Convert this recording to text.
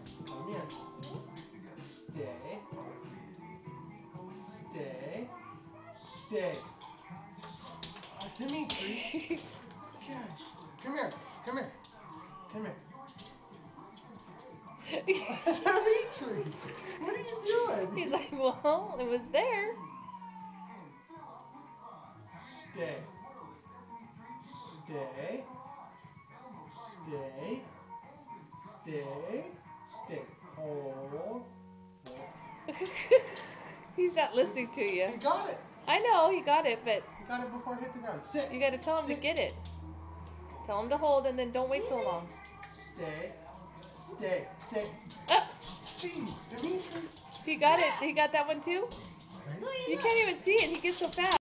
Come here. Stay. Stay. Stay. Demitri. Gosh. Come here. Come here. Come here. Demitri, what are you doing? He's like, well, it was there. Stay. Stay. Stay. Stay. Stay. Hold. He's not listening to you. You got it. I know, you got it, but You got it before it hit the ground. Sit. you got to tell him to get it. Tell him to hold and then don't wait so long. Stay. Stay. Stay. Ah, Jeez, Demitri. he got it. He got that one too? Right? You can't even see it. He gets so fast.